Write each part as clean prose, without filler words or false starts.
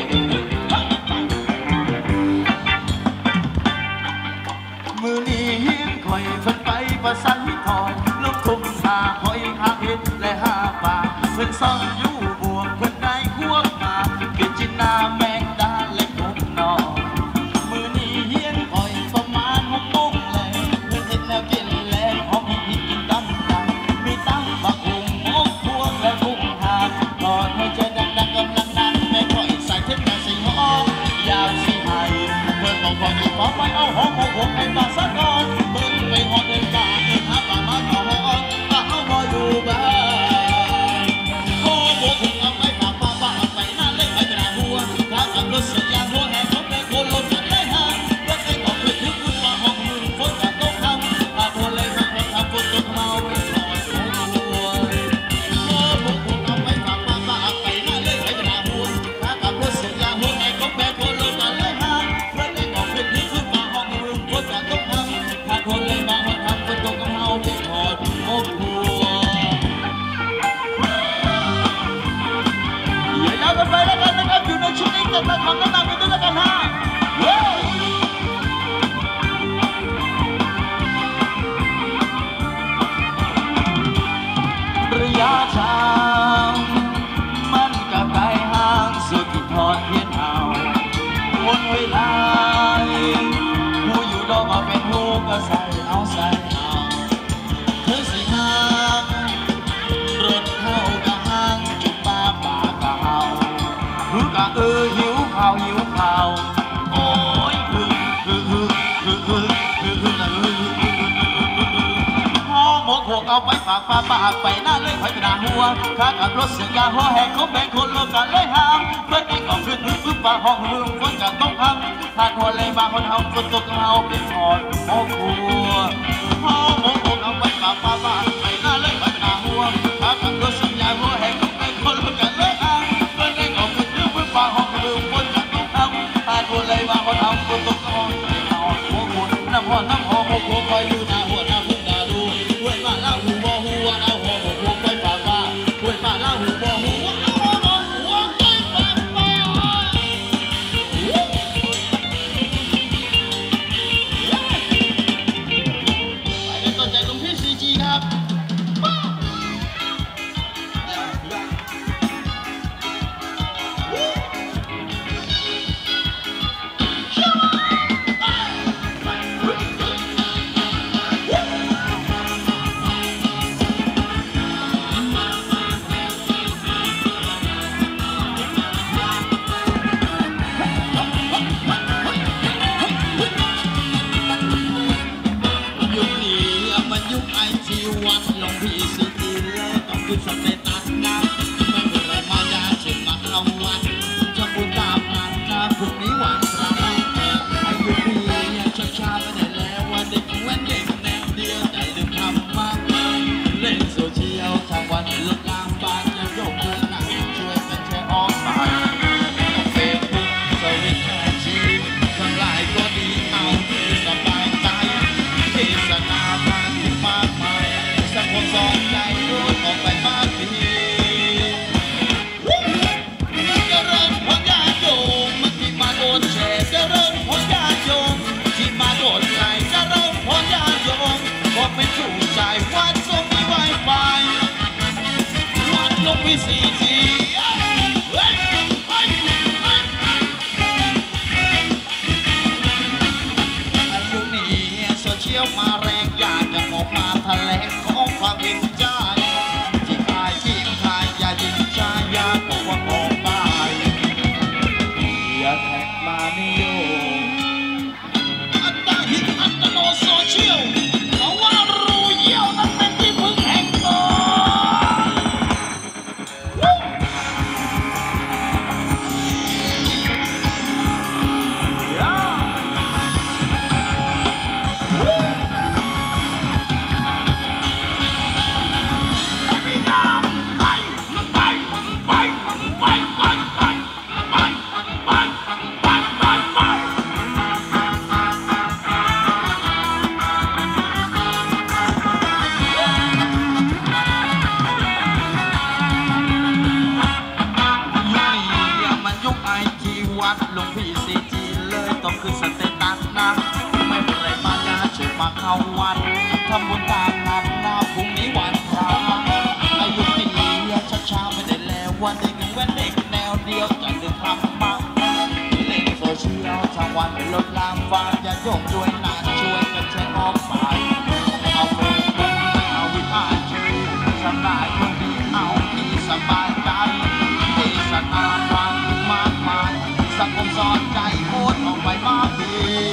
มือนี้เฮียนคอยเพิ่นไปประสันทองลูกทุ่งหาหอยหาเห็ดและหาปลาเพิ่นซ่อนอยู่บวกเพิ่นได้ควงมาเป็นจินนาแมงดาและกบนอมือนี้เฮียนคอยประมาณ6 โมงแลงเพิ่นเฮ็ดแล้วกินแลงหอมพริกกินตำดังมีตำบักหุ่งหมกพวงและกุ้งหางตอนให้ใจดังๆกำลังนั่งแม่คอยใส่เทปแต่สิหอมอยากสิให้เพิ่นบอกพออยู่พอไปเอาหอมหกให้มาซะก่อนเพิ่นไปหอมเดินกาเอิ้นหาป่ามาขอหอมถ้าเฮาบ่อยู่บ้านโอ้โหผมเอาไปฝากป้าป้าเอาไปนั่นเลยไปกระดาษหัวถ้ากับรถเสียหัวแหกเขาไปโคนลมกันเลยฮะรถไอ้บอกเพื่อนถึงคุณมาห้องมึงฝนจะตกคำถ้าคนเลยมาให้ทำฝนตกเมาไปนอนหัวโอ้ผมเอาไปฝากป้าป้าเอาไปนั่นเลยไปกระดาษหัวถ้ากับรถเสียหัวแหกเขาไปโคนลมกันเลยฮะรถไอ้บอกเพื่อนถึงคุณมาห้องมึงฝนจะตกคำถ้าคนเลยมาให้ทำฝนตกเมาไปนอนหัวอย่ากันไปแล้วกันนะครับอยู่ในชุดนี้จะมาทำแนะนำกันด้วยกันฮะระยะทางมันก็ไกลห่างสุดที่ทอดเทียนเอาวนเวลาผู้อยู่ดอกมาเป็นหูก็ใส่เอาเธอสิห่างรถเข้าก็ห่างจุดป่าก็เฮาหูก็หิวข้าวโอ้ยห้องหมกหกเอาไปฝากป้าป้าไปหน้าเลยไปกระดาหัวข้ากับรถเสียยาหัวแหกเขาแบ่งคนลงกันเลยห้ามเพื่อนเองก็ขึ้นฟึบป่าห้องหึงฝนกันต้องพังถ้าหัวเลยมาคนเฮาฝนตกเฮาเป็นหอดหมกหัวห้องหมกหกเอาไปฝากป้าป้าไปหน้าเลยไปกระดาหัวข้ากับรถเสียยาหัวแหกเขาแบ่งคนลงกันเลยห้ามเพื่อนเองก็ขึ้นฟึบป่าห้องหึงฝนกันต้องพังถ้าหัวเลยมาคนเฮาฝนตกเฮาเป็นหอดหมกหัวน้ำหอมหกหัวคอยอยู่หน้าหัวหน้าพึ่งดาดูห้วยมาเล่าหูบ่หัวเอาหัวหกหัวไปฝากป้าห้วยมาเล่าหูบ่หัวเอาหัวไปฝากป้าไปกันต้นใจลงที่ 4G ครับยุคไอทีวัดลงที่สิทีแล้วต้องขึ้นสเตตัสนะไม่เป็นไรมายาเช่นมาเอาวัดจะบุญตามงานนะพรุ่งนี้วันพระอายุพี่ช้าไม่ได้แล้วว่าเด็กแว้นเด็กแนวเดียวแต่ลืมทำมากเล่นโซเชียลทั้งวันลดลามบ้านจะยกเงินหนักช่วยกันแชร์ออนไลน์เฟซบุ๊กสวิตช์อาชีพทั้งหลายก็ดีเอาที่สบายใจเทศนาทางมากมายสักคนสองใจรู้ออกไปมากทีจะเริ่มพญาโยมที่มาโดนแชร์จะเริ่มพญาโยมที่มาโดนใจจะเริ่มพญาโยมพอเป็นถูกใจวัดทรงมีไวไฟวัดลงมี 4Gเชี่ยวมาแรงอยากจะออกมาแถลงของความเห็นใจที่ขายทิ้งขายอย่ายิงชายอย่าบอกว่าออกไปอย่าแท็กมานิยมอัตตาหิตอัตโนโซเชียลเพราะว่ารู้เยี่ยวนั้นเป็นที่พึ่งแห่งตนวัดหลวงพี่ซีจีเลยต้องขึ้นสเตตัสนะไม่เป็นไรมาญาช่วยมาเข้าวัดทำบุญตามนัดนะพรุ่งนี้วันพระอายุที่เหลือช้าๆไม่ได้แล้ววันเด็กเว้นเด็กแนวเดียวจะเดินทางมาเล่นโซเชียลทั้งวันลดลามฝากอย่าโยกด้วยนะช่วยกันแชร์ออกไปเอาเฟซบุ๊กเอาวิพากษ์ชื่อสบายคนดีเอาที่สบายใจเทศนาทางมากมายสังคมสอนใจโคตรออกไปมากดี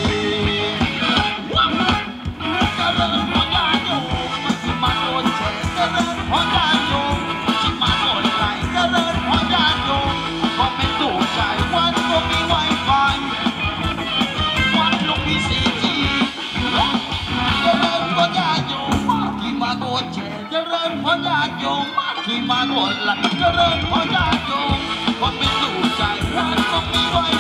เจริญพรญาโยมที่มาโดนแชร์เจริญพรญาโยมที่มาโดนไลค์เจริญพรญาโยมก็ไม่ถูกใจวันก็มีไวไฟวัดหลวงพี่ซีจีเจริญพรญาโยมที่มาโดนแชร์เจริญพรญาโยมที่มาโดนไลค์เจริญพรญาโยมก็ไม่ถูกใจวันก็มีไว